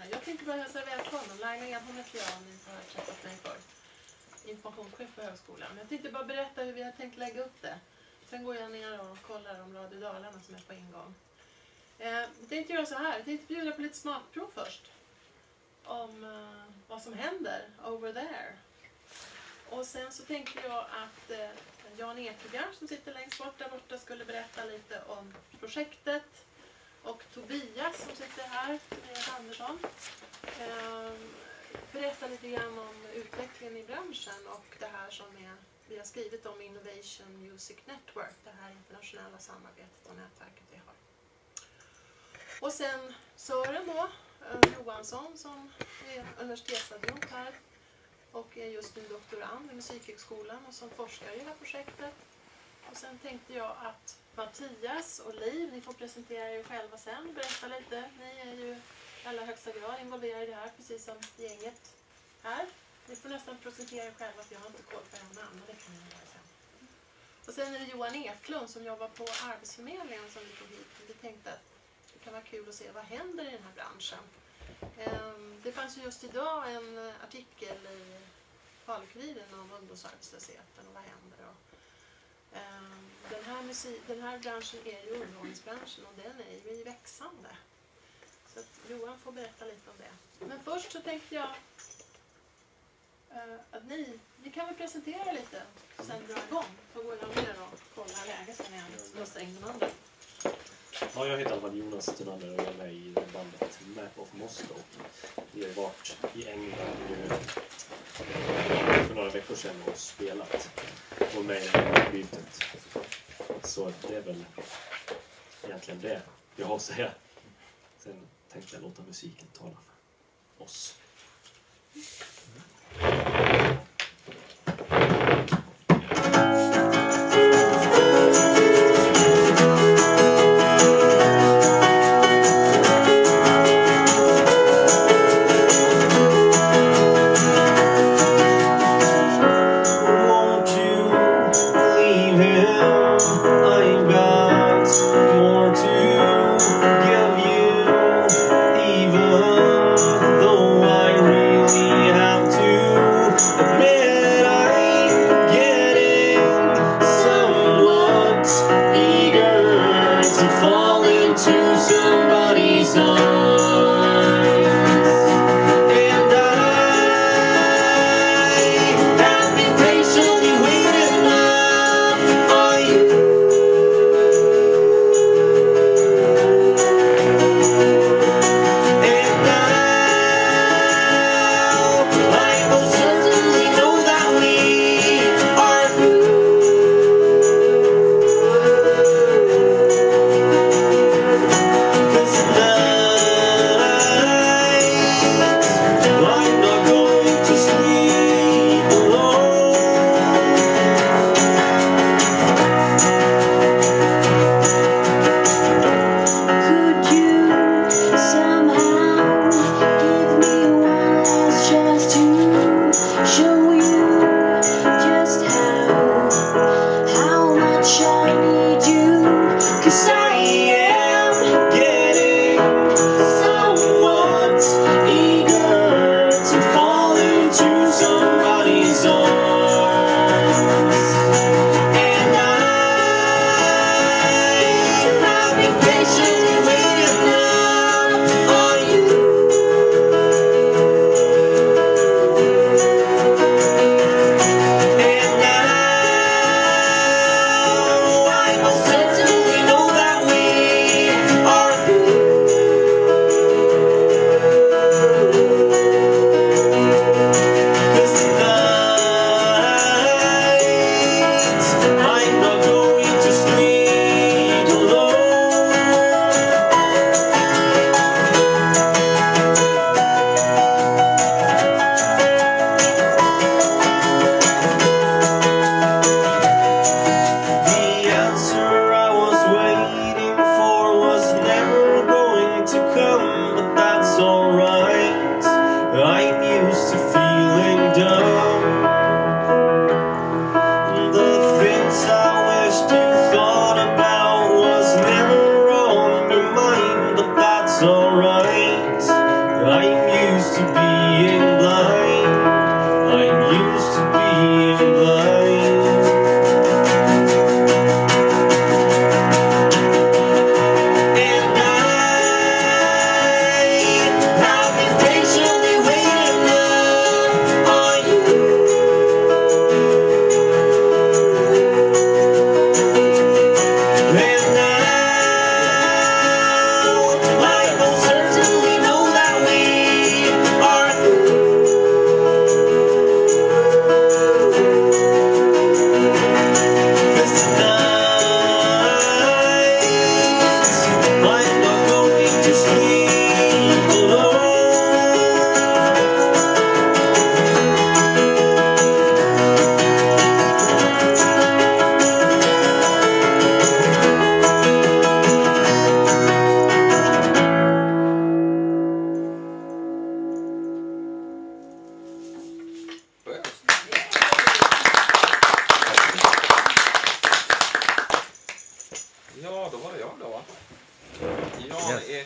här. Jag tänkte bara hälsa välkommen. Laila Edholm heter jag, ni har träffat mig för. Informationschef på högskolan. Jag tänkte bara berätta hur vi har tänkt lägga upp det. Sen går jag ner och kollar om Radio Dalarna som är på ingång. Jag tänkte göra så här. Jag tänkte bjuda på lite smakprov först. Om vad som händer over there. Och sen så tänkte jag att Jan Ekegaard som sitter längst bort där borta skulle berätta lite om projektet. Och Tobias som sitter här, Tobias Andersson, berätta lite grann om utvecklingen i branschen och det här som vi har skrivit om Innovation Music Network, det här internationella samarbetet och nätverket vi har. Och sen Sören då, Johansson som är universitetsadjunkt här och är just nu doktorand vid Musikhögskolan och som forskar i det här projektet. Och sen tänkte jag att Mattias och Liv, ni får presentera er själva sen och berätta lite. Ni är ju i allra högsta grad involverade i det här, precis som gänget här. Ni får nästan presentera er själva, för jag har inte koll på era namn, men det kan ni göra sen. Och sen är det Johan Eklund som jobbar på Arbetsförmedlingen som vi tog hit. Vi tänkte att det kan vara kul att se vad händer i den här branschen. Det fanns ju just idag en artikel i Falukuriren om ungdomsarbetslösheten och vad händer. Den här branschen är ju underhållningsbranschen och den är ju växande. Så att Johan får berätta lite om det. Men först så tänkte jag att ni kan väl presentera lite sen dra igång. Så går jag ner och kollar läget när jag måste ägna de andra. Ja, jag heter Jonas Thunander och jag är med i bandet Map of Moscow. Vi har varit i England nu för några veckor sedan och spelat och med i bytet. Så det är väl egentligen det jag har att säga. Sen tänkte jag låta musiken tala för oss. Even though I really have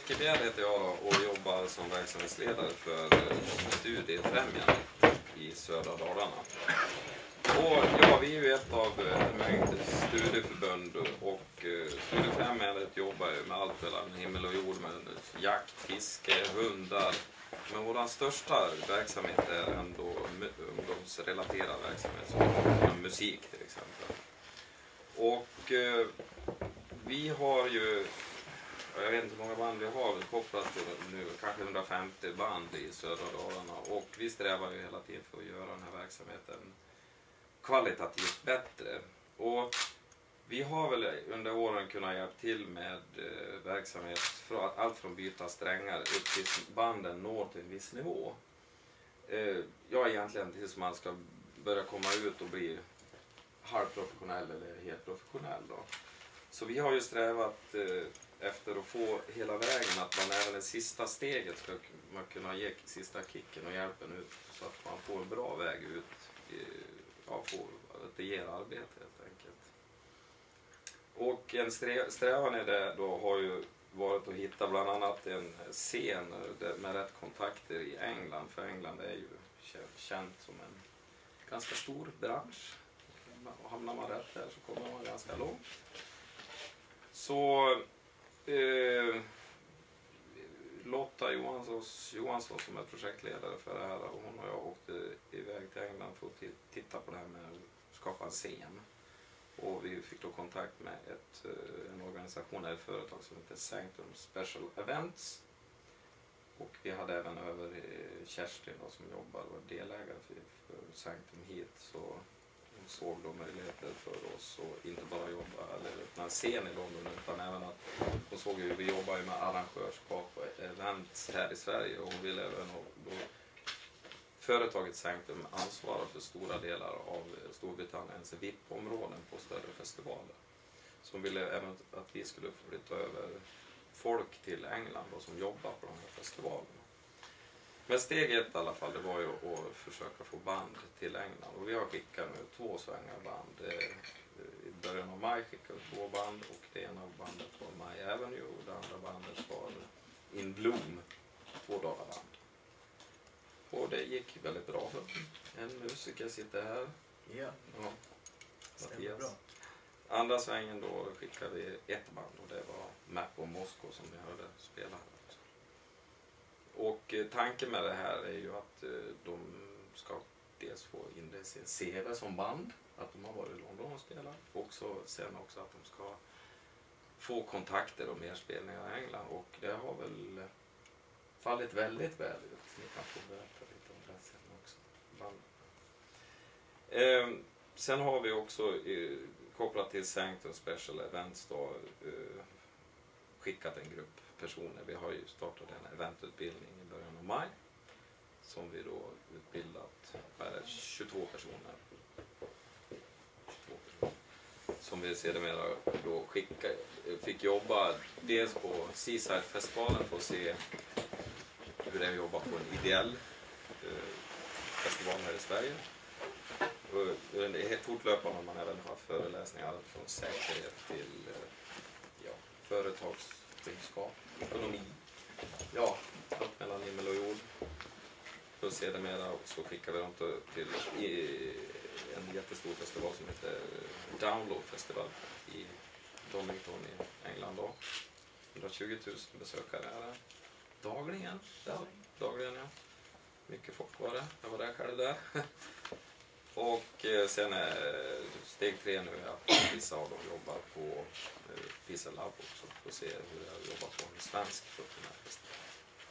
Eckerberg heter jag då, och jobbar som verksamhetsledare för Studiefrämjandet i södra Dalarna. Och ja, vi är ju ett av en mängd studieförbund och Studiefrämjandet jobbar ju med allt mellan himmel och jord med jakt, fiske, hundar. Men vår största verksamhet är ändå ungdomsrelaterad verksamhet som musik till exempel. Och vi har ju, jag vet inte hur många band vi har kopplat till nu, kanske 150 band i södra Dalarna, och vi strävar ju hela tiden för att göra den här verksamheten kvalitativt bättre. Och vi har väl under åren kunnat hjälpa till med verksamhet, allt från byta strängar upp till banden når till en viss nivå. Ja, egentligen tills man ska börja komma ut och bli halvprofessionell eller helt professionell då. Så vi har ju strävat efter att få hela vägen att man även det sista steget ska man kunna ge sista kicken och hjälpen ut så att man får en bra väg ut, att det ger arbete helt enkelt. Och en strävan i det då har ju varit att hitta bland annat en scen med rätt kontakter i England, för England är ju känt som en ganska stor bransch. Och hamnar man rätt där så kommer man ganska långt. Så Lotta Johansson som är projektledare för det här, och hon och jag åkte iväg till England för att titta på det här med att skapa en scen. Och vi fick då kontakt med en organisation, ett företag som heter Sanctum Special Events. Och vi hade även över Kerstin då, som jobbar och är delägare för Sanctum hit, så hon såg då möjligheter för oss att inte bara jobba eller öppna en scen i London, utan även att hon såg hur vi jobbar med arrangörskap och event här i Sverige, och hon ville även då företaget Sanctum ansvarar för stora delar av Storbritanniens VIP-områden på större festivaler. Så hon ville även att vi skulle flytta över folk till England då, som jobbar på de här festivalerna. Men steg ett i alla fall, det var ju att försöka få band till England. Och vi har skickat nu 2 svängar I början av maj skickade vi 2 band, och det ena av bandet var My Avenue och det andra bandet var In Bloom, 2 dagar band. Och det gick väldigt bra för en musiker sitter här. Ja, Mattias. Bra. Andra svängen då skickade vi 1 band, och det var Map of Moscow som vi hörde spela här. Och tanken med det här är ju att de ska dels få in det sin CV som band, att de har varit i London och spelat, och sen också att de ska få kontakter och mer spelningar i England, och det har väl fallit väldigt väl ut. Ni kan få berätta lite om det sen också. Sen har vi också kopplat till Sanctum Special Events då, skickat en grupp personer. Vi har ju startat en eventutbildning i början av maj som vi då utbildat 22 personer. Som vi sedermera då fick jobba dels på Seaside-festivalen för att se hur det är att jobba på en ideell festival här i Sverige. Och det är helt fortlöpande, man även har föreläsningar från säkerhet till företagskunskap, ekonomi, allt mellan himmel och jord. Och sedermera också skickar vi dem till en jättestor festival som heter Download Festival i Donington i England då. 120 000 besökare är det. Dagligen. Dagligen, ja. Mycket folk var det. Jag var där själv där. Och sen är steg 3 nu att vissa av dem jobbar på Pisa Lab också för att se hur jag jobbar på en svensk festival.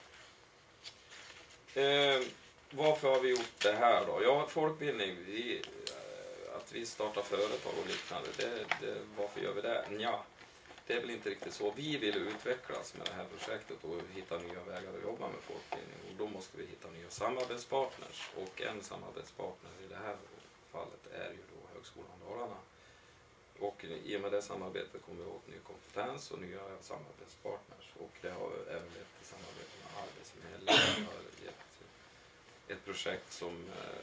Varför har vi gjort det här då? Ja, folkbildning, att vi startar företag och liknande, varför gör vi det? Ja, det är väl inte riktigt så. Vi vill utvecklas med det här projektet och hitta nya vägar att jobba med folkbildning, och då måste vi hitta nya samarbetspartners, och en samarbetspartner i det här fallet är ju då Högskolan Dalarna. Och i och med det samarbetet kommer vi åt ny kompetens och nya samarbetspartners, och det har även lett till samarbete med Arbetsförmedlingen. Vi har gett ett projekt som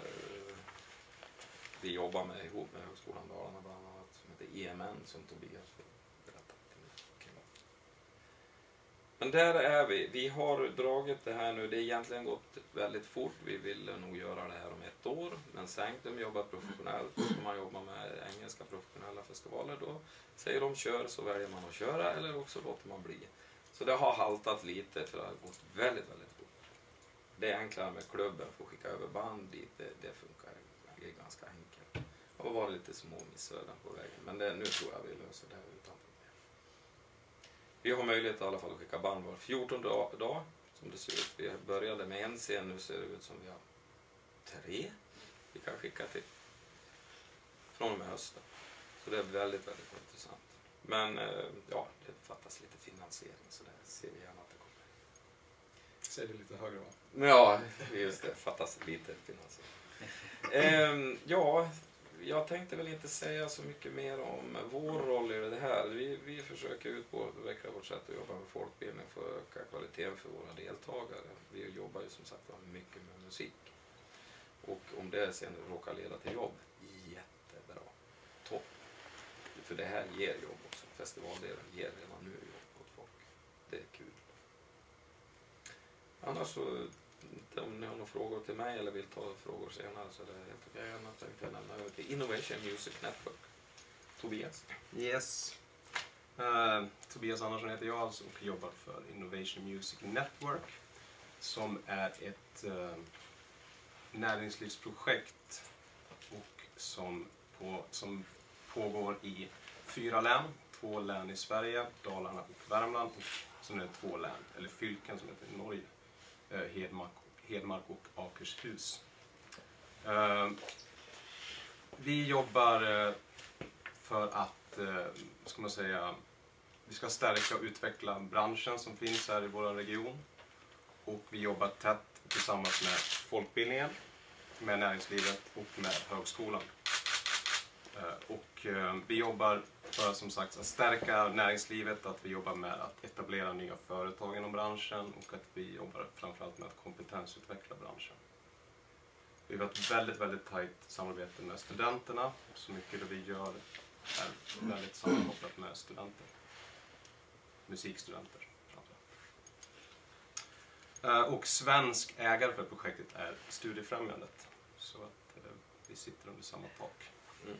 vi jobbar med ihop med Högskolan Dalarna bland annat, som heter EMN, som Tobias berättat till. Men där är vi. Vi har dragit det här nu. Det har egentligen gått väldigt fort. Vi ville nog göra det här om 1 år. Men Sanctum jobbar professionellt. Om man jobbar med engelska professionella festivaler då säger de kör, så väljer man att köra eller också låter man bli. Så det har haltat lite för det har gått väldigt, väldigt fort. Det är enklare med klubben för att skicka över band dit. Det funkar. Det är ganska enkelt. Det har varit lite små missöden på vägen. Men nu tror jag vi löser det här utan problem. Vi har möjlighet i alla fall att skicka band var 14 dag som det ser ut. Vi började med 1 scen, nu ser det ut som vi har 3 vi kan skicka till. Från och med hösten. Så det är väldigt, väldigt intressant. Men ja, det fattas lite finansiering så det ser vi gärna att det kommer. Säg det lite högre va? Ja, just det. Fattas lite finansiering. Ja, jag tänkte väl inte säga så mycket mer om vår roll i det här. Vi försöker utveckla vårt sätt att jobba med folkbildning för att öka kvaliteten för våra deltagare. Vi jobbar ju som sagt mycket med musik. Och om det sen råkar leda till jobb, jättebra. Topp. För det här ger jobb också. Festivaldelen ger redan nu jobb åt folk. Det är kul. Annars så, om ni har några frågor till mig eller vill ta frågor senare så är det helt okej. Jag tänkte nämna över till Innovation Music Network. Tobias? Yes. Tobias Andersson heter jag alltså och jobbar för Innovation Music Network som är ett näringslivsprojekt och som pågår i 4 län. 2 län i Sverige, Dalarna och Värmland. Och sen är det 2 län, eller fylken som heter Norge. Hedmark och Akershus. Vi jobbar för att, ska man säga, vi ska stärka och utveckla branschen som finns här i vår region. Och vi jobbar tätt tillsammans med folkbildningen, med näringslivet och med högskolan. Och vi jobbar för som sagt att stärka näringslivet, att vi jobbar med att etablera nya företag inom branschen och att vi jobbar framförallt med att kompetensutveckla branschen. Vi har ett väldigt, väldigt tajt samarbete med studenterna. Så mycket det vi gör är väldigt sammankopplat med studenter. Musikstudenter framförallt. Och svensk ägare för projektet är Studiefrämjandet. Så att vi sitter under samma tak. Mm.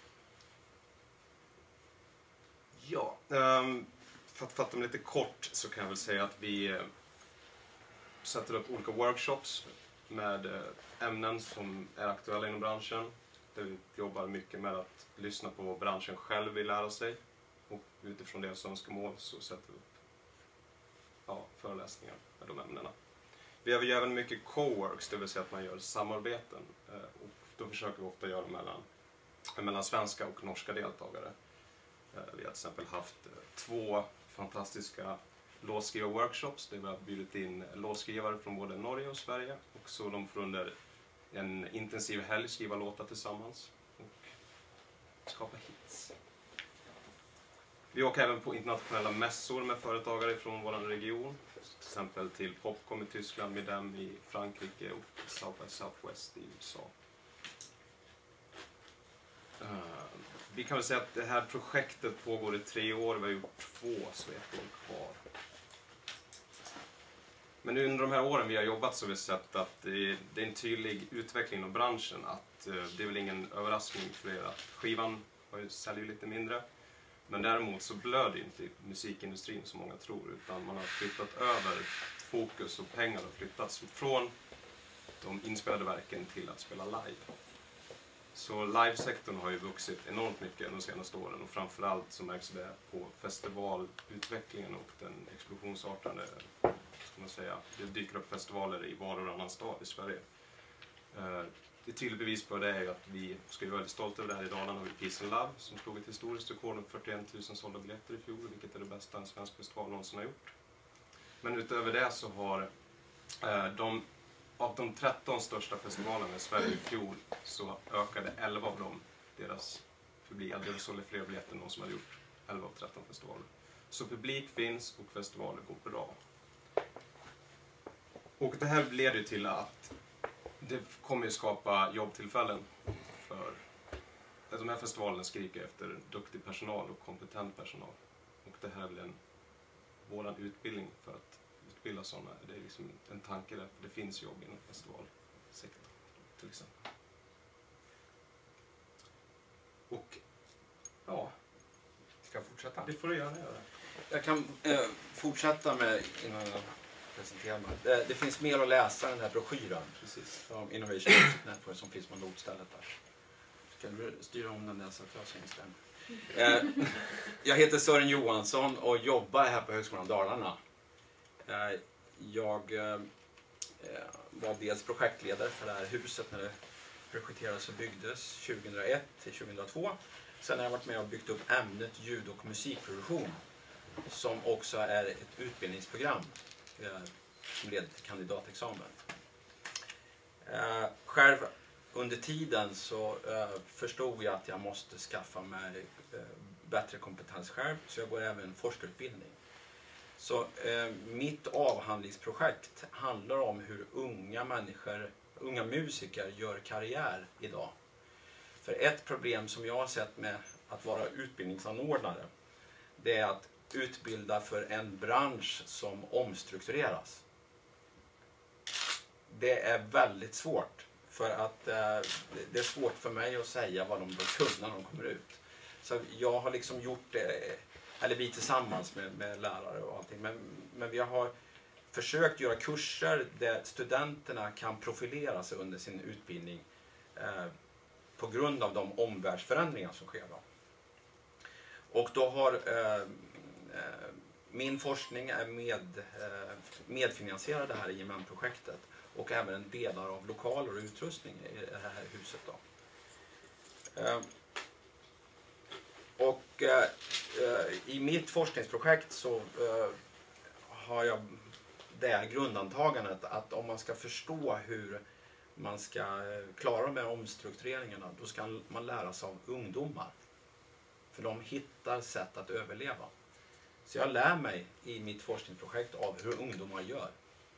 Ja, för att fatta mig lite kort så kan jag väl säga att vi sätter upp olika workshops med ämnen som är aktuella inom branschen. Där vi jobbar mycket med att lyssna på vad branschen själv vill lära sig. Och utifrån deras önskemål så sätter vi upp föreläsningar med de ämnena. Vi har ju även mycket coworks, det vill säga att man gör samarbeten. Och då försöker vi ofta göra mellan svenska och norska deltagare. Vi har till exempel haft 2 fantastiska låtskrivar-workshops där vi har bjudit in låtskrivare från både Norge och Sverige. Och så de får under en intensiv helg skriva låtar tillsammans och skapa hits. Vi åker även på internationella mässor med företagare från vår region. Till exempel till Popcom i Tyskland, Midem i Frankrike och South by Southwest i USA. Vi kan väl säga att det här projektet pågår i 3 år. Vi har gjort 2, så 1 år kvar. Men under de här åren vi har jobbat så har vi sett att det är en tydlig utveckling inom branschen. Att det är väl ingen överraskning för er att skivan säljer lite mindre. Men däremot så blöder inte musikindustrin som många tror. Utan man har flyttat över fokus och pengar har flyttats från de inspelade verken till att spela live. Så livesektorn har ju vuxit enormt mycket de senaste åren och framförallt så märks det på festivalutvecklingen och den explosionsartade, ska man säga, det dyker upp festivaler i var och varannan stad i Sverige. Ett tydligt bevis på det är ju att vi ska vara väldigt stolta över det här i Dalarna och Peace and Love som slog ett historiskt rekord med 41 000 sålda biljetter i fjol, vilket är det bästa en svensk festival någonsin har gjort. Men utöver det så har av de 13 största festivalerna i Sverige i fjol så ökade 11 av dem deras publik. Det sålde fler biljetter än någon som hade gjort 11 av 13 festivaler. Så publik finns och festivaler går bra. Och det här leder ju till att det kommer att skapa jobbtillfällen för att de här festivalerna skriker efter duktig personal och kompetent personal. Och det här är väl våran utbildning för att utbilda sådana. Det är liksom en tanke där, för det finns jobb inom festivalsektorn till exempel. Och ja, Ska jag fortsätta? det får du gärna göra. Jag kan fortsätta med innan jag presenterar mig. Det finns mer att läsa i den här broschyren. Precis. Om Innovation Music Network som finns på notstället där. Ska du styra om den där så att jag syns den? Jag heter Sören Johansson och jobbar här på Högskolan Dalarna. Jag var dels projektledare för det här huset när det projekterades och byggdes 2001 till 2002. Sen har jag varit med och byggt upp ämnet ljud- och musikproduktion som också är ett utbildningsprogram som leder till kandidatexamen. Själv under tiden så förstod jag att jag måste skaffa mig bättre kompetens själv, så jag går även forskarutbildning. Så mitt avhandlingsprojekt handlar om hur unga musiker gör karriär idag. För ett problem som jag har sett med att vara utbildningsanordnare, det är att utbilda för en bransch som omstruktureras. Det är väldigt svårt, för att det är svårt för mig att säga vad de bör kunna när de kommer ut. Så jag har liksom gjort det, eller vi tillsammans med lärare och allting, men vi har försökt göra kurser där studenterna kan profilera sig under sin utbildning på grund av de omvärldsförändringar som sker då. Och då har min forskning är medfinansierad det här IMM-projektet och även delar av lokaler och utrustning i det här huset då. I mitt forskningsprojekt så har jag det grundantagandet att om man ska förstå hur man ska klara de här omstruktureringarna, då ska man lära sig av ungdomar. För de hittar sätt att överleva. Så jag lär mig i mitt forskningsprojekt av hur ungdomar gör.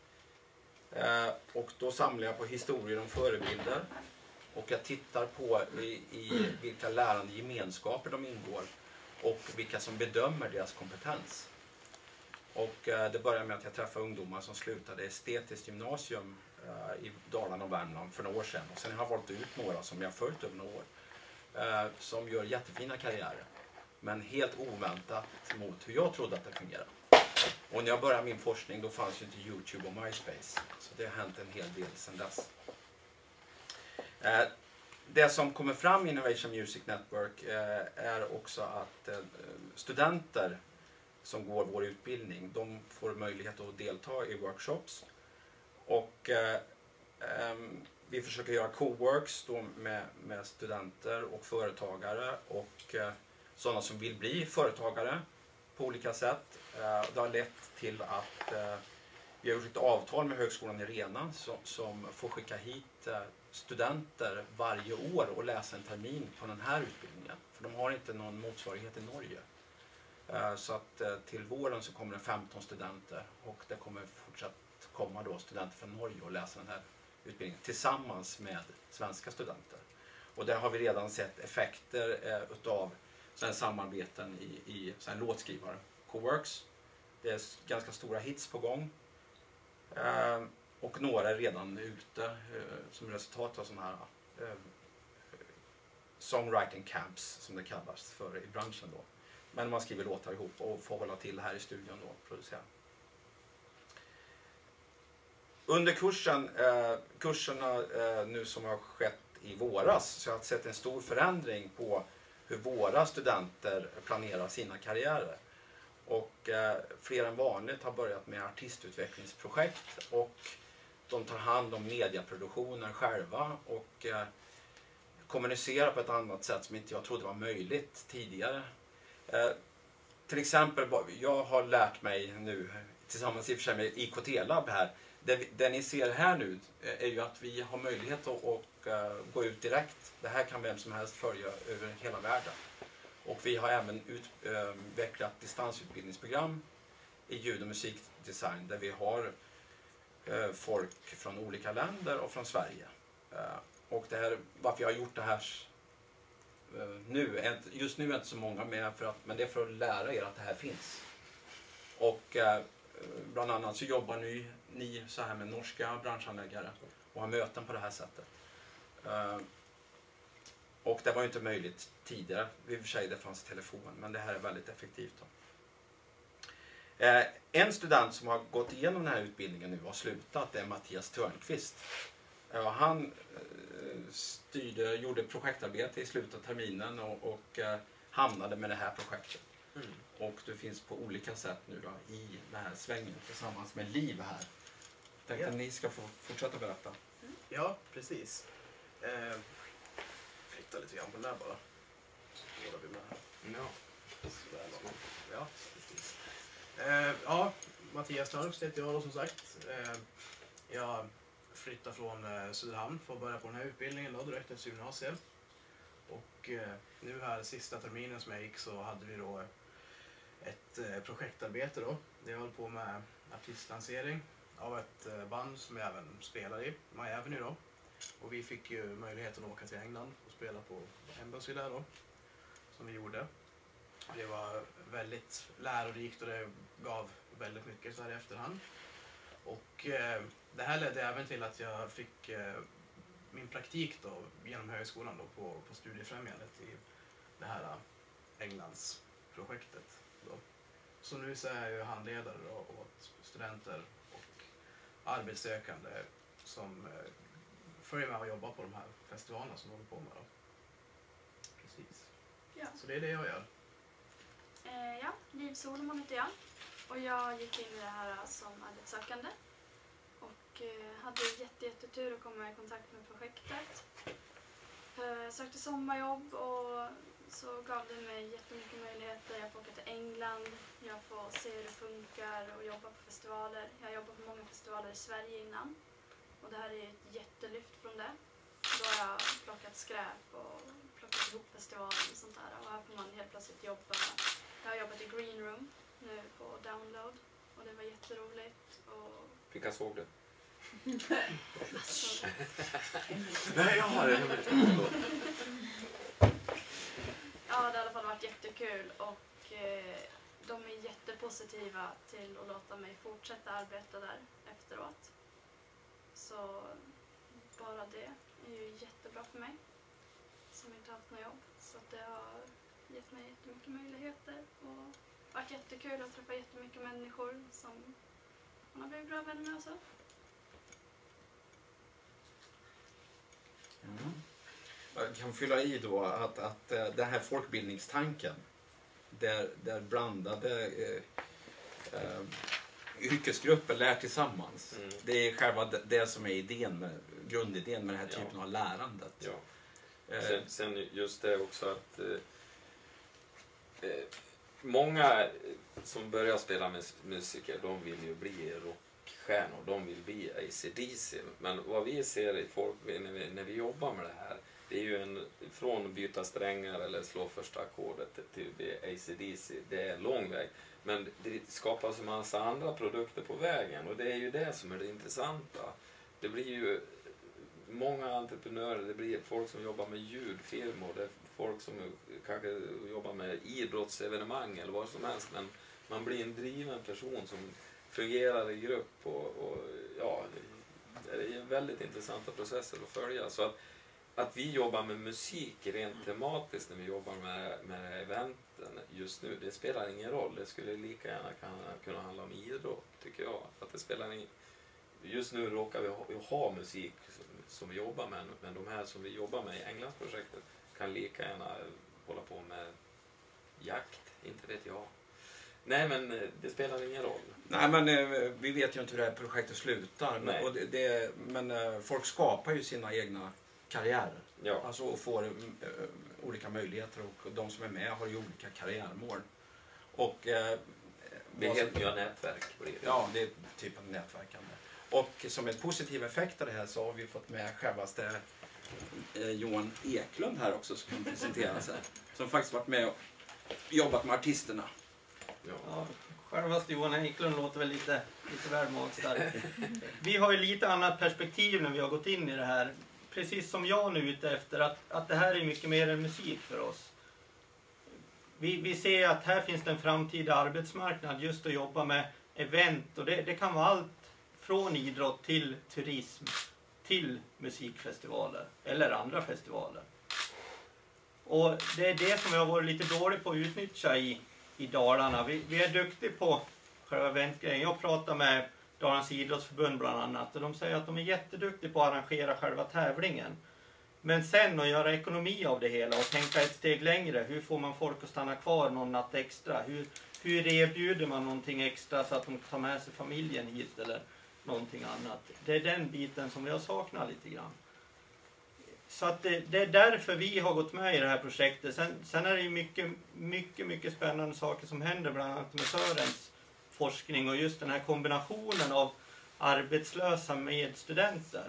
Och då samlar jag på historier om förebilder. Och jag tittar på i vilka lärande gemenskaper de ingår. Och vilka som bedömer deras kompetens. Och det börjar med att jag träffar ungdomar som slutade estetiskt gymnasium i Dalarna och Värmland för några år sedan. Och sen har jag valt ut några som jag följt över några år. Som gör jättefina karriärer. Men helt oväntat mot hur jag trodde att det fungerade. Och när jag började min forskning då fanns ju inte YouTube och MySpace. Så det har hänt en hel del sedan dess. Det som kommer fram i Innovation Music Network är också att studenter som går vår utbildning, de får möjlighet att delta i workshops. Och vi försöker göra co-works då med studenter och företagare och sådana som vill bli företagare på olika sätt. Det har lett till att vi har gjort ett avtal med Högskolan i Rena som får skicka hit studenter varje år och läsa en termin på den här utbildningen. För de har inte någon motsvarighet i Norge. Så att till våren så kommer det 15 studenter och det kommer fortsatt komma då studenter från Norge och läsa den här utbildningen tillsammans med svenska studenter. Och där har vi redan sett effekter utav sådana samarbeten i sådana låtskrivare. Co-works. Det är ganska stora hits på gång. Och några är redan ute som resultat av sådana här songwriting camps som det kallas för i branschen då. Men man skriver låtar ihop och får hålla till här i studion då och producera. Under kurserna nu som har skett i våras så har jag sett en stor förändring på hur våra studenter planerar sina karriärer. Och fler än vanligt har börjat med artistutvecklingsprojekt och de tar hand om mediaproduktioner själva och kommunicerar på ett annat sätt som inte jag trodde var möjligt tidigare. Till exempel, jag har lärt mig nu tillsammans i och för sig med IKT-lab här. Det ni ser här nu är ju att vi har möjlighet att gå ut direkt. Det här kan vem som helst följa över hela världen. Och vi har även utvecklat distansutbildningsprogram i ljud- och musikdesign där vi har folk från olika länder och från Sverige. Och det här, varför jag har gjort det här nu, just nu är inte så många med, men det är för att lära er att det här finns. Och bland annat så jobbar ni så här med norska branschhandläggare och har möten på det här sättet. Och det var ju inte möjligt tidigare. I och för sig det fanns telefon, men det här är väldigt effektivt. Då. En student som har gått igenom den här utbildningen nu och slutat är Mattias Törnqvist. Han gjorde projektarbete i slutet av terminen och hamnade med det här projektet. Och det finns på olika sätt nu då i den här svängen tillsammans med Liv här. Tänkte att ni ska få fortsätta berätta. Ja, precis. Flytta lite grann på den där bara. Så båda vi med här. Ja. Sådär, ja, precis. Mattias Törnqvist heter jag då, som sagt. Jag flyttade från Söderhamn för att börja på den här utbildningen då, direkt efter gymnasiet. Och nu här sista terminen som jag gick så hade vi då ett projektarbete då. Det höll på med artistlansering av ett band som jag även spelar i, My Avenue då. Och vi fick ju möjligheten att åka till England och spela på Embassy där då, som vi gjorde. Det var väldigt lärorikt och det gav väldigt mycket så här i efterhand. Och det här ledde även till att jag fick min praktik då genom högskolan då på studiefrämjandet i det här Englandsprojektet då. Så nu så är jag ju handledare då åt studenter och arbetssökande som följer med och jobbar på de här festivalerna som de håller på med då. Precis. Ja. Så det är det jag gör. Ja, Liv Solomon heter jag. Och jag gick in i det här som arbetssökande. Och hade jättetur att komma i kontakt med projektet. Sökte sommarjobb och så gav det mig jättemycket möjligheter. Jag får åka till England, jag får se hur det funkar och jobba på festivaler. Jag har jobbat på många festivaler i Sverige innan. Och det här är ett jättelyft från det. Då har jag plockat skräp och plockat ihop festivalen och sånt där. Och här får man helt plötsligt jobba. Jag har jobbat i Green Room nu på Download. Och det var jätteroligt. Och Vilka såg du? alltså, Nej, jag har det. ja, det har i alla fall varit jättekul. Och de är jättepositiva till att låta mig fortsätta arbeta där efteråt. Så bara det är ju jättebra för mig som inte haft något jobb. Så att det har gett mig jättemycket möjligheter och varit jättekul att träffa jättemycket människor som man har blivit bra vänner och så. Jag kan fylla i då att den här folkbildningstanken där blandade yrkesgrupper lär tillsammans. Det är själva det som är grundidén med den här typen av lärandet. Ja. Sen just det också att många som börjar spela med musiker, de vill ju bli rockstjärnor, de vill bli AC/DC. Men vad vi ser i när vi jobbar med det här, det är ju från att byta strängar eller slå första ackordet till AC/DC, det är en lång väg. Men det skapas en massa andra produkter på vägen och det är ju det som är det intressanta. Det blir ju många entreprenörer, det blir folk som jobbar med ljudfirmor, det är folk som kanske jobbar med idrottsevenemang eller vad som helst. Men man blir en driven person som fungerar i grupp och ja, det är väldigt intressanta processer att följa. Så att vi jobbar med musik rent tematiskt när vi jobbar med eventen just nu, det spelar ingen roll. Det skulle lika gärna kunna handla om idrott, tycker jag. Att det spelar just nu råkar vi ha musik som vi jobbar med, men de här som vi jobbar med i Englandsprojektet kan lika gärna hålla på med jakt, inte vet jag. Nej, men det spelar ingen roll. Nej, men vi vet ju inte hur det här projektet slutar. Men folk skapar ju sina egna karriärer. Ja. Alltså och får olika möjligheter och de som är med har ju olika karriärmål. Och det är helt nya nätverk. Ja, det är typ av nätverkande. Och som en positiv effekt av det här så har vi fått med självaste Johan Eklund här också som kan presentera sig. Som faktiskt varit med och jobbat med artisterna. Ja, självaste Johan Eklund låter väl lite väl magstark. Vi har ju lite annat perspektiv när vi har gått in i det här. Precis som jag nu är ute efter att det här är mycket mer än musik för oss. vi ser att här finns det en framtida arbetsmarknad just att jobba med event. Och det kan vara allt från idrott till turism till musikfestivaler eller andra festivaler. Och det är det som vi har varit lite dåliga på att utnyttja i Dalarna. Vi är duktiga på själva eventgrejen. Jag pratar med Dalarnas idrottsförbund bland annat och de säger att de är jätteduktiga på att arrangera själva tävlingen. Men sen att göra ekonomi av det hela och tänka ett steg längre. Hur får man folk att stanna kvar någon natt extra? Hur erbjuder man någonting extra så att de tar med sig familjen hit eller någonting annat? Det är den biten som jag saknar lite grann. Så att det är därför vi har gått med i det här projektet. Sen är det ju mycket spännande saker som händer bland annat med Sörens forskning och just den här kombinationen av arbetslösa med studenter.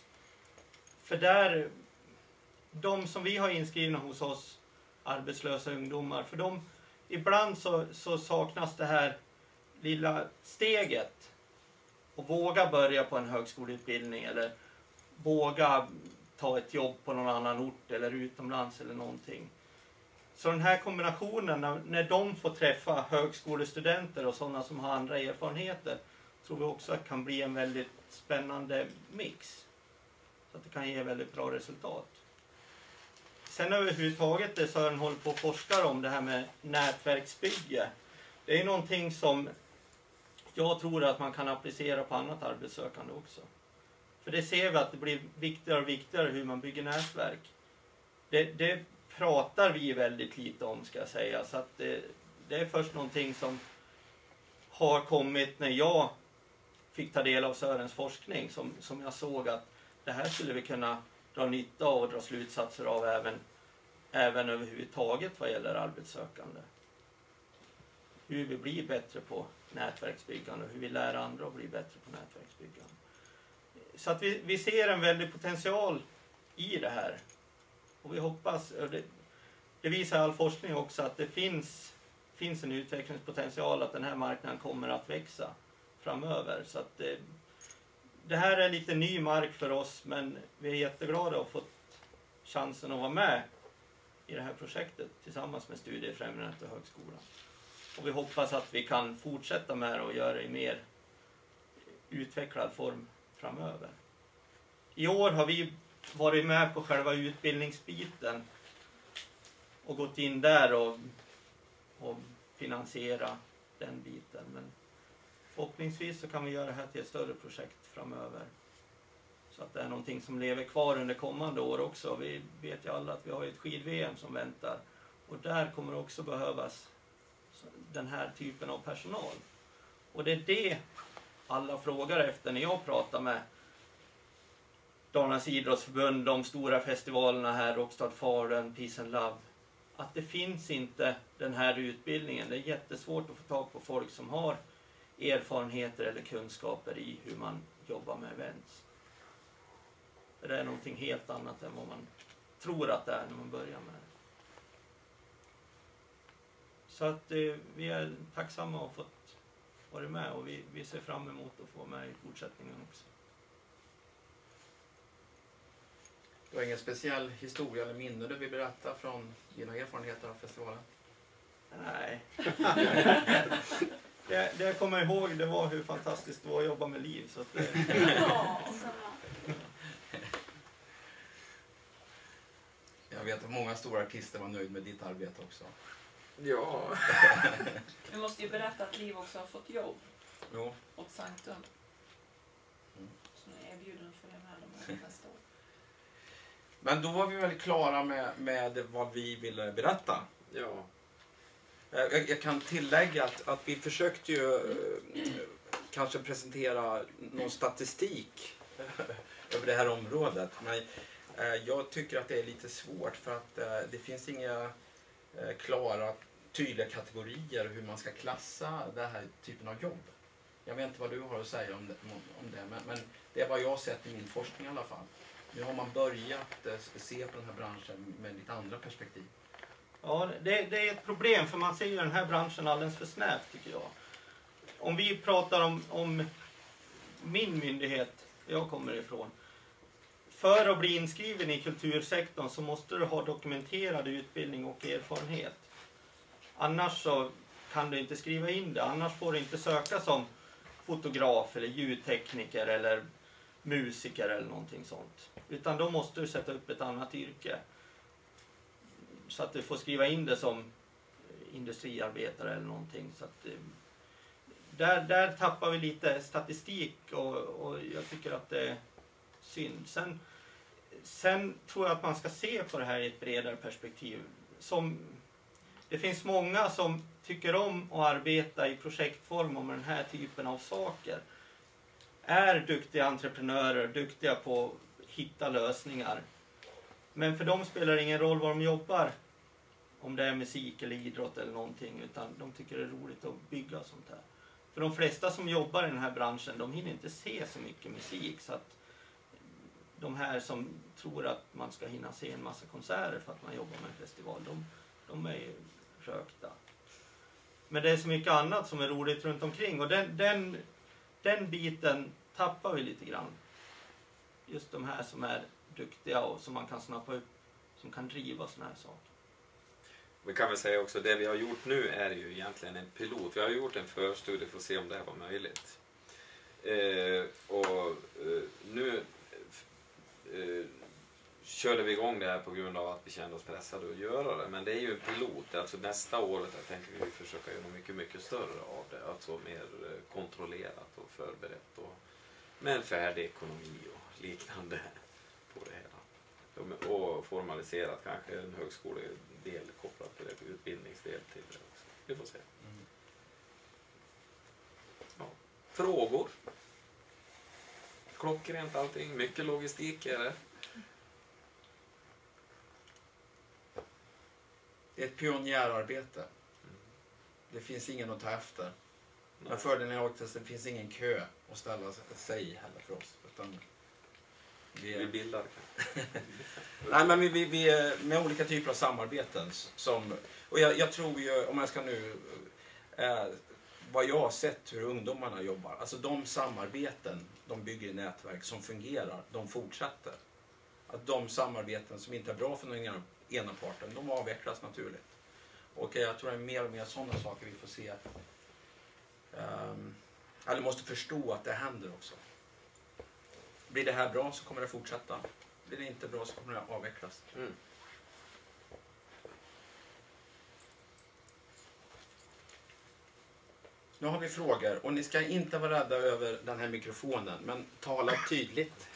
För där, de som vi har inskrivna hos oss, arbetslösa ungdomar, för dem ibland så saknas det här lilla steget och våga börja på en högskoleutbildning eller våga ta ett jobb på någon annan ort eller utomlands eller någonting. Så den här kombinationen, när de får träffa högskolestudenter och sådana som har andra erfarenheter, tror vi också att kan bli en väldigt spännande mix. Så att det kan ge väldigt bra resultat. Sen överhuvudtaget det Sören håller på och forskar om, det här med nätverksbygge. Det är någonting som jag tror att man kan applicera på annat arbetssökande också. För det ser vi att det blir viktigare och viktigare hur man bygger nätverk. Det pratar vi väldigt lite om, ska jag säga. Så att det är först någonting som har kommit när jag fick ta del av Sörens forskning. Som jag såg att det här skulle vi kunna dra nytta av och dra slutsatser av även överhuvudtaget vad gäller arbetssökande. Hur vi blir bättre på nätverksbyggande och hur vi lär andra att bli bättre på nätverksbyggande. Så att vi ser en väldig potential i det här. Och vi hoppas, och det visar all forskning också, att det finns en utvecklingspotential att den här marknaden kommer att växa framöver. Så att det här är lite ny mark för oss, men vi är jätteglada att ha fått chansen att vara med i det här projektet tillsammans med Studiefrämjandet och högskolan. Och vi hoppas att vi kan fortsätta med det och göra det i mer utvecklad form framöver. I år har vi varit med på själva utbildningsbiten och gått in där och finansiera den biten. Men förhoppningsvis så kan vi göra det här till ett större projekt framöver. Så att det är någonting som lever kvar under kommande år också. Vi vet ju alla att vi har ett skid-VM som väntar. Och där kommer också behövas den här typen av personal. Och det är det alla frågar efter när jag pratar med Dalarnas idrottsförbund, de stora festivalerna här, Rockstad Falun, Peace and Love. Att det finns inte den här utbildningen. Det är jättesvårt att få tag på folk som har erfarenheter eller kunskaper i hur man jobbar med events. För det är någonting helt annat än vad man tror att det är när man börjar med det. Så att vi är tacksamma att ha fått vara med och vi ser fram emot att få med i fortsättningen också. Du har ingen speciell historia eller minne du vill berätta från dina erfarenheter av festivalen? Nej. Det jag kommer ihåg det var hur fantastiskt det var att jobba med Liv. Så att Jag vet att många stora artister var nöjda med ditt arbete också. Ja. Vi måste ju berätta att Liv också har fått jobb Jo. åt Sanktum. Så nu är erbjuden för det med nästa år. Men då var vi väl klara med vad vi ville berätta. Ja. Jag kan tillägga att vi försökte ju kanske presentera någon statistik över det här området. Men jag tycker att det är lite svårt för att det finns inga klara, tydliga kategorier hur man ska klassa den här typen av jobb. Jag vet inte vad du har att säga om det men det är vad jag har sett i min forskning i alla fall. Nu har man börjat se på den här branschen med lite andra perspektiv. Ja, det är ett problem för man ser ju den här branschen alldeles för snävt tycker jag. Om vi pratar om min myndighet, jag kommer ifrån. För att bli inskriven i kultursektorn så måste du ha dokumenterad utbildning och erfarenhet. Annars så kan du inte skriva in det. Annars får du inte söka som fotograf eller ljudtekniker eller musiker eller någonting sånt. Utan då måste du sätta upp ett annat yrke. Så att du får skriva in det som industriarbetare eller någonting. Så att, där tappar vi lite statistik och jag tycker att det är synd. Sen tror jag att man ska se på det här i ett bredare perspektiv. Det finns många som tycker om att arbeta i projektform och med den här typen av saker. Är duktiga entreprenörer, duktiga på att hitta lösningar. Men för dem spelar det ingen roll var de jobbar. Om det är musik eller idrott eller någonting. Utan de tycker det är roligt att bygga sånt här. För de flesta som jobbar i den här branschen, de hinner inte se så mycket musik. Så att de här som tror att man ska hinna se en massa konserter för att man jobbar med en festival, de är ju rökta. Men det är så mycket annat som är roligt runt omkring. Och den biten tappar vi lite grann. Just de här som är duktiga och som man kan snappa upp, som kan driva såna här saker. Vi kan väl säga också, det vi har gjort nu är ju egentligen en pilot. Vi har gjort en förstudie för att se om det här var möjligt. Nu körde vi igång det här på grund av att vi kände oss pressade att göra det. Men det är ju en pilot. Alltså nästa år tänker vi försöka göra mycket, mycket större av det. Alltså mer kontrollerat och förberett. Och med en färdig ekonomi och liknande på det hela. Och formaliserat kanske en högskoledel kopplat till det, utbildningsdel till det också. Vi får se. Ja. Frågor? Klockrent allting. Mycket logistik är det. Det är ett pionjärarbete. Det finns ingen att ta efter. Men fördelen är också att det finns ingen kö att ställa sig heller för oss. Utan vi bildar. Nej, men vi är med olika typer av samarbeten. Och jag tror ju, om jag ska nu... vad jag har sett hur ungdomarna jobbar. Alltså de samarbeten de bygger i nätverk som fungerar, de fortsätter. Att de samarbeten som inte är bra för den ena parten, de avvecklas naturligt. Och jag tror det är mer och mer sådana saker vi får se. Eller måste förstå att det händer också. Blir det här bra så kommer det fortsätta. Blir det inte bra så kommer det avvecklas. Mm. Nu har vi frågor och ni ska inte vara rädda över den här mikrofonen, men tala tydligt.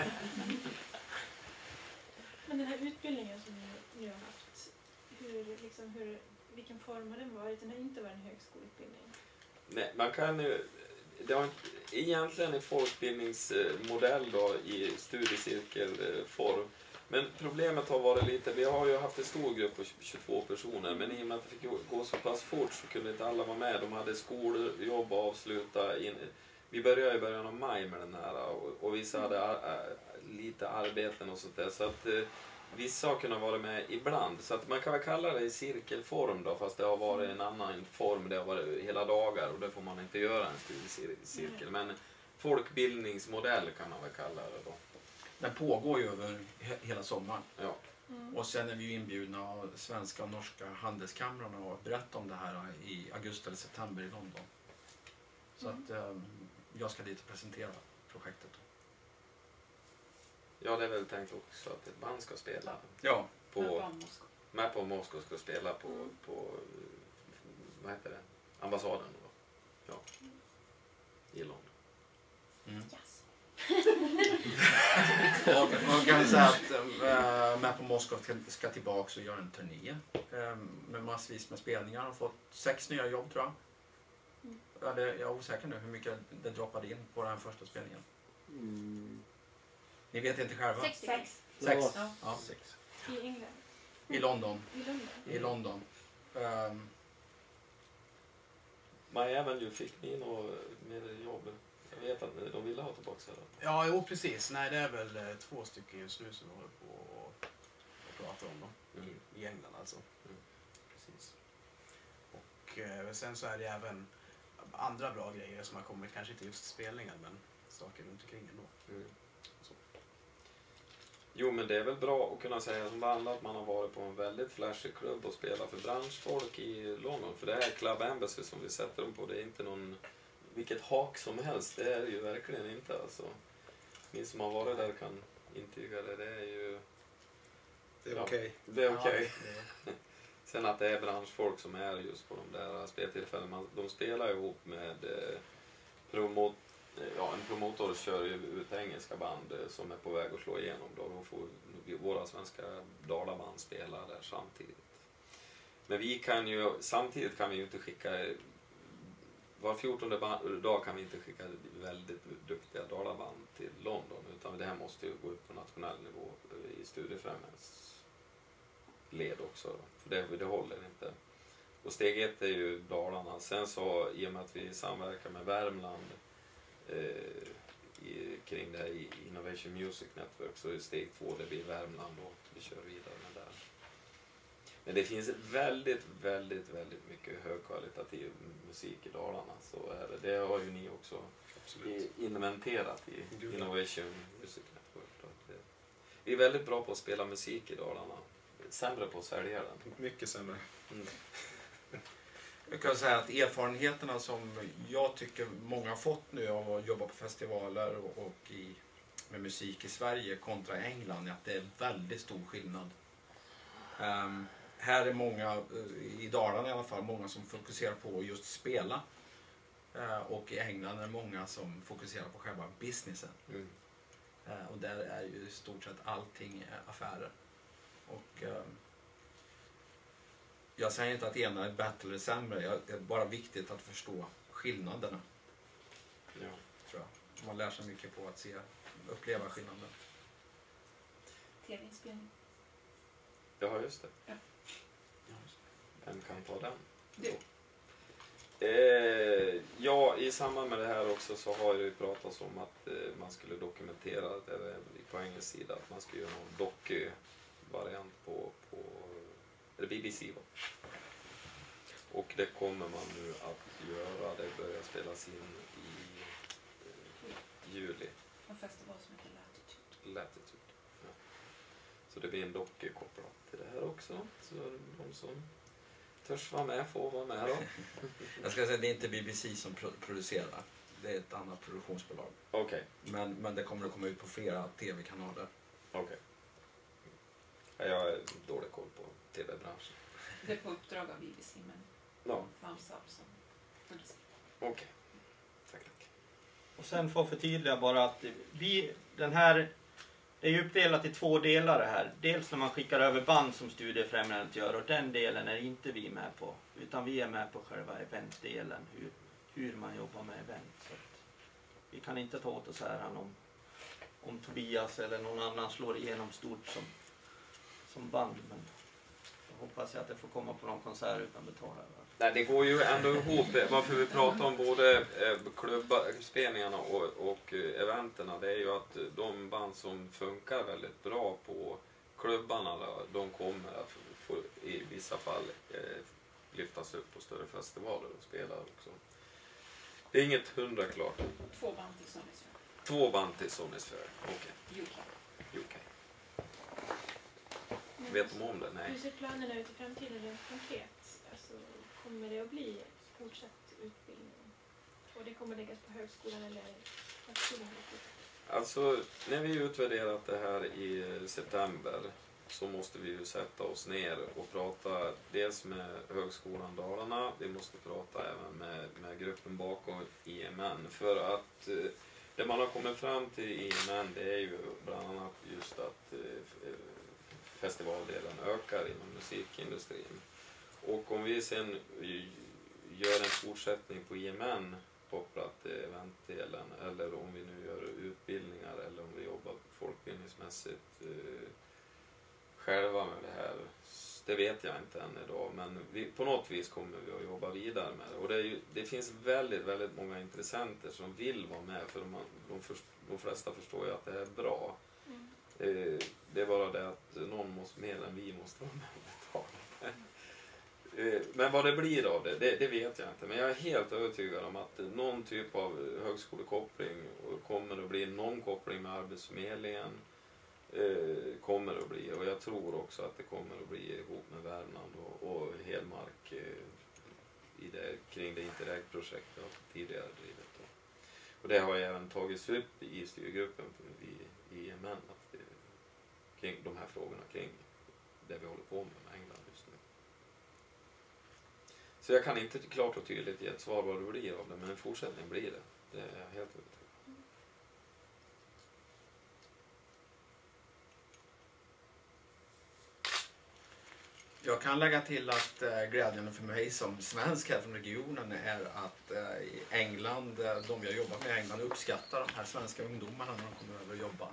Men den här utbildningen som ni har haft, vilken form har den varit? Den har inte varit en högskoleutbildning. Nej, man kan ju... Det var egentligen en folkbildningsmodell då i studiecirkelform. Men problemet har varit lite, vi har ju haft en stor grupp på 22 personer, men i och med att det fick gå så pass fort så kunde inte alla vara med. De hade skoljobb att avsluta. Vi började i början av maj med den här och vissa hade lite arbeten och sånt där. Så att vissa har kunnat vara med ibland. Så att man kan väl kalla det i cirkelform då, fast det har varit en annan form. Det har varit hela dagar och det får man inte göra en studiecirkel. Men folkbildningsmodell kan man väl kalla det då. Den pågår ju över hela sommaren. Ja. Och sen är vi ju inbjudna av svenska och norska handelskamrarna och berätta om det här i augusti eller september i London. Så att jag ska dit och presentera projektet. Ja, det är väl tänkt också att ett band ska spela. Ja. Med på Moskva ska spela på vad heter det? Ambassaden då. Ja. I London. Mm. Yes. Man kan säga att Med på Moskva ska tillbaka och göra en turné med massvis med spelningar. Har fått 6 nya jobb tror jag. Jag är osäker nu hur mycket det droppade in på den första spelningen. Ni vet inte själva? 6. Ja. 6. I England. I London. I London. Miami, fick ni något mer jobb? Jag vet att de ville ha tillbaka det. Ja, jo precis. Nej, det är väl 2 stycken just nu som håller på att prata om dem. I England alltså. Precis. Och sen så är det även andra bra grejer som har kommit, kanske inte just spelningar men saker runt omkring ändå. Så. Jo, men det är väl bra att kunna säga som band att man har varit på en väldigt flashig klubb och spelat för branschfolk i London. För det här Club Embassy som vi sätter dem på, det är inte någon vilket hak som helst. Det är det ju verkligen inte. Alltså, ni som har varit där kan intyga det. Det är ju... Det är okej. Det är okej. Sen att det är branschfolk som är just på de där speltillfällena. De spelar ihop med en promotor kör ju ut engelska band som är på väg att slå igenom. Då får våra svenska dalaband spela där samtidigt. Men samtidigt kan vi ju inte skicka, var 14:e dag kan vi inte skicka väldigt duktiga dalaband till London, utan det här måste ju gå upp på nationell nivå i Studiefrämjandets led också. För det håller inte. Och steg 1 är ju Dalarna. Sen så, i och med att vi samverkar med Värmland kring det här i Innovation Music Network, så är steg 2 det blir Värmland och vi kör vidare med där. Men det finns väldigt, väldigt, väldigt mycket högkvalitativ musik i Dalarna, så är det. Det har ju ni också inventerat i Innovation Music Network. Vi är väldigt bra på att spela musik i Dalarna. Sämre på att sälja den. Mycket sämre. Mm. Jag kan säga att erfarenheterna som jag tycker många har fått nu av att jobba på festivaler och med musik i Sverige kontra England är att det är väldigt stor skillnad. Här är många, i Dalarna i alla fall, många som fokuserar på just spela. Och i England är det många som fokuserar på själva businessen. Mm. Och där är ju i stort sett allting affärer. Och jag säger inte att ena är bättre eller sämre. Det är bara viktigt att förstå skillnaderna. Ja. Tror jag. Man lär sig mycket på att uppleva skillnaden. TV-inspelning. Ja, just det. Ja. Vem kan ta den? Du. Ja, i samband med det här också så har det ju pratats om att man skulle dokumentera det på engelsk sida, att man skulle göra någon doku-variant på BBC. Va? Och det kommer man nu att göra. Det börjar spelas in i juli. En festival som heter Latitude. Ja. Så det blir en doku kopplat till det här också. Så de som törs vara med får vara med då. Jag ska säga att det är inte BBC som producerar. Det är ett annat produktionsbolag. Okej. Men det kommer att komma ut på flera tv-kanaler. Okej. Jag har dålig koll på tv-branschen. Det är på uppdrag av BBC, men Ja. Thumbs Up som producerar. Okej. Tack. Och sen får jag förtydliga bara att den här är ju uppdelat i 2 delar det här. Dels när man skickar över band som Studiefrämjandet gör, och den delen är inte vi med på. Utan vi är med på själva eventdelen, hur man jobbar med event. Så att vi kan inte ta åt oss äran om Tobias eller någon annan slår igenom stort som band. Men jag hoppas att det får komma på någon konsert utan betala. Nej, det går ju ändå ihop. Varför vi pratar om både klubbspelningarna och eventerna, det är ju att de band som funkar väldigt bra på klubbarna, de kommer att i vissa fall lyftas upp på större festivaler och spela också. Det är inget 100 klart. 2 band till Sonys 2 band till Sonys Fair. Okej. UK. Vet de om det? Nej. Hur ser planerna ut i framtiden rent konkret? Alltså, kommer det att bli fortsatt utbildning? Och det kommer läggas på högskolan eller högskolan? Alltså, när vi utvärderat det här i september så måste vi ju sätta oss ner och prata dels med Högskolan Dalarna, vi måste prata även med gruppen bakom IMN, för att det man har kommit fram till i IMN, det är ju bland annat just att festivaldelen ökar inom musikindustrin. Och om vi sen gör en fortsättning på IMN kopplat till eventdelen, eller om vi nu gör utbildningar, eller om vi jobbar folkbildningsmässigt själva med det här, det vet jag inte än idag, men på något vis kommer vi att jobba vidare med det. Och det finns väldigt, väldigt många intressenter som vill vara med, för de flesta förstår ju att det är bra. Det är bara det att någon mer än vi måste vara med och betala. Men vad det blir av det vet jag inte. Men jag är helt övertygad om att någon typ av högskolekoppling kommer att bli någon koppling med Arbetsförmedlingen. tror också att det kommer att bli ihop med Värmland och Hedmark kring det Interreg-projekt jag tidigare drivit. Och det har även tagits upp i styrgruppen i IMN kring de här frågorna kring det vi håller på med England just nu. Så jag kan inte klart och tydligt ge ett svar vad det blir av det, men en fortsättning blir det. Det är jag helt övertygad. Jag kan lägga till att glädjande för mig som svensk här från regionen är att i England, de vi har jobbat med i England uppskattar de här svenska ungdomarna när de kommer över och jobbar.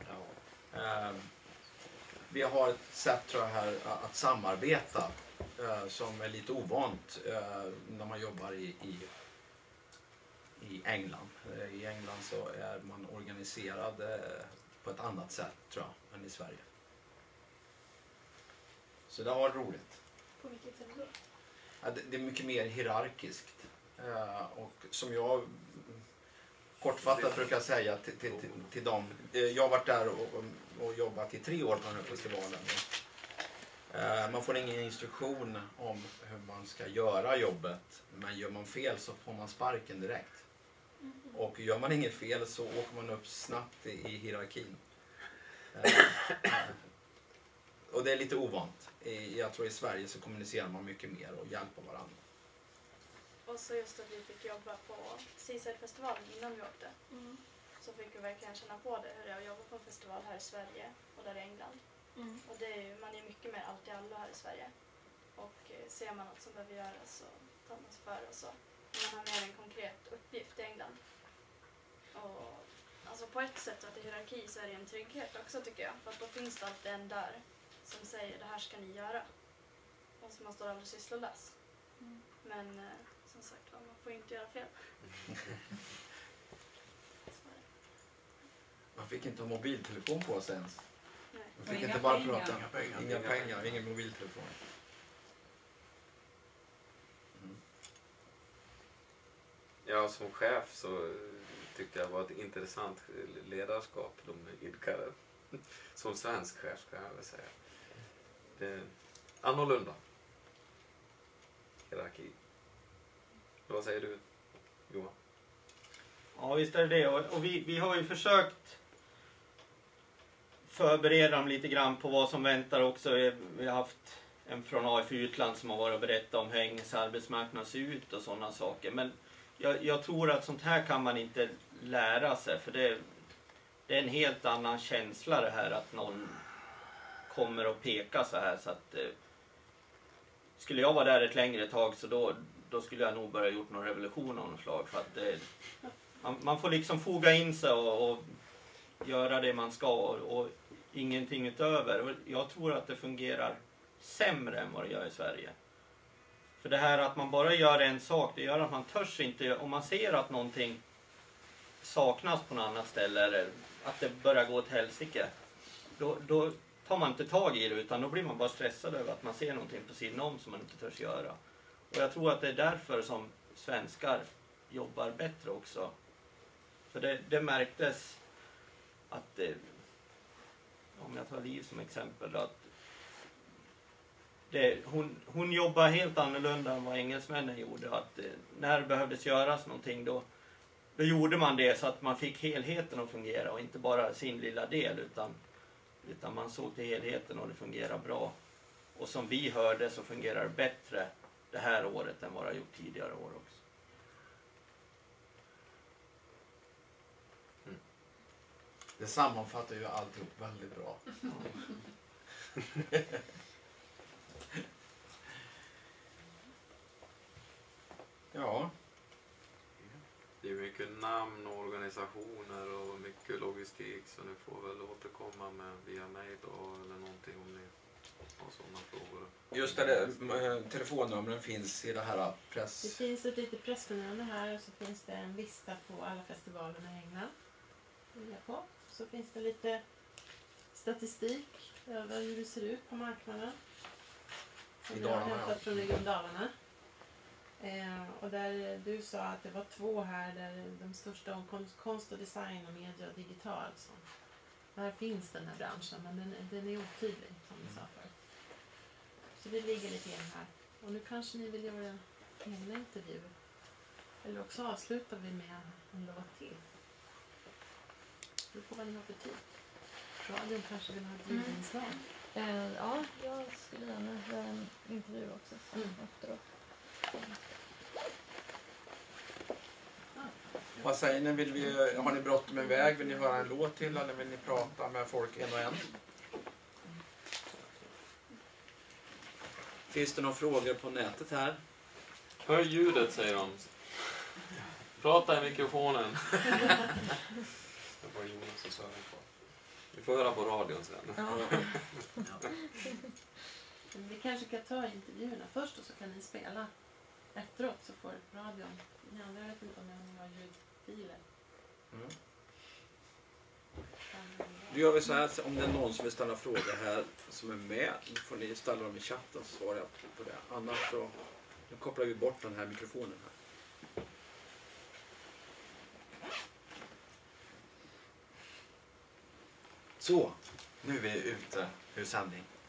Vi har ett sätt tror jag här att samarbeta som är lite ovant när man jobbar i England. I England så är man organiserad på ett annat sätt tror jag än i Sverige. Så det har varit roligt. På vilket sätt då? Ja, det är mycket mer hierarkiskt. Och som jag kortfattat brukar säga till dem. Jag har varit där och jobbat i 3 år på den här festivalen. Man får ingen instruktion om hur man ska göra jobbet. Men gör man fel så får man sparken direkt. Och gör man inget fel så åker man upp snabbt i hierarkin. Och det är lite ovant. Jag tror i Sverige så kommunicerar man mycket mer och hjälper varandra. Och så just att vi fick jobba på Seaside-festivalen innan vi åkte. Så fick vi verkligen känna på det, hur det är att jobba på en festival här i Sverige och där i England. Och det är ju, man är mycket mer allt i allo här i Sverige. Och ser man något som behöver göras så tar man sig för och så. Man har mer en konkret uppgift i England. Och alltså på ett sätt att i hierarki så är det en trygghet också tycker jag. För att då finns det alltid en där som säger det här ska ni göra. Och så man står aldrig sysslolös. Men som sagt man får inte göra fel. Man fick inte ha mobiltelefon på sig ens. Nej. Man fick Och inte inga bara pengar. prata. Inga pengar, ingen mobiltelefon. Ja, som chef så tyckte jag var ett intressant ledarskap de idkade. Som svensk chef ska jag väl säga. Det är annorlunda. Hierarki. Vad säger du, Johan? Ja, visst är det. Och vi har ju försökt förbereda dem lite grann på vad som väntar också. Vi har haft en från AF Utland som har varit och berättat om hur engelsk arbetsmarknad ser ut och sådana saker. Men jag tror att sånt här kan man inte lära sig. För det är en helt annan känsla det här att någon kommer och pekar så här. Så att, skulle jag vara där ett längre tag så då skulle jag nog börja gjort någon revolution av något slag. För att man får liksom foga in sig och göra det man ska och ingenting utöver. Och jag tror att det fungerar sämre än vad det gör i Sverige. För det här att man bara gör en sak, det gör att man törs inte. Om man ser att någonting saknas på något annat ställe eller att det börjar gå åt helsike, då tar man inte tag i det utan då blir man bara stressad över att man ser någonting på sidan om som man inte törs göra. Och jag tror att det är därför som svenskar jobbar bättre också. För det märktes att, om jag tar Liv som exempel, att hon jobbar helt annorlunda än vad engelsmännen gjorde. Att när det behövdes göras någonting då gjorde man det så att man fick helheten att fungera och inte bara sin lilla del utan man såg till helheten och det fungerar bra. Och som vi hörde så fungerar det bättre det här året än vad det har gjort tidigare år också. Det sammanfattar ju alltihop väldigt bra. Ja. Det är mycket namn och organisationer och mycket logistik så ni får väl återkomma med via mejl eller någonting om ni har sådana frågor. Just det, telefonnumren finns i det här press... Det finns ett litet pressmeddelande här och så finns det en lista på alla festivalerna i England. Så finns det lite statistik över hur det ser ut på marknaden. Som jag har hämtat från Region Dalarna. Och där du sa att det var 2 här där de största om konst och design och media och digital. Så. Där finns den här branschen men den är otydlig som du sa förut. Så vi ligger lite grann här. Och nu kanske ni vill göra egna intervjuer. Eller också avslutar vi med en låt till. Det får vad ni har för tid. Radion kanske vill ha ett ljudinslag. Ja, jag skulle gärna göra en intervju också efteråt. Vad säger ni? Har ni bråttom iväg? Vill ni höra en låt till eller vill ni prata med folk en och en? Finns det några frågor på nätet här? Hör ljudet, säger de. Prata i mikrofonen. Det var ingen som sa det kvar. Vi får höra på radion sen. Ja. Men vi kanske kan ta intervjuerna först och så kan ni spela efteråt så får radion. Ni andra vet inte om jag har ljudfiler. Då gör vi så här, om det är någon som vill ställa frågor här som är med, då får ni ställa dem i chatten så svarar jag på det. Annars så nu kopplar vi bort den här mikrofonen här. Så, nu är vi ute ur sändning.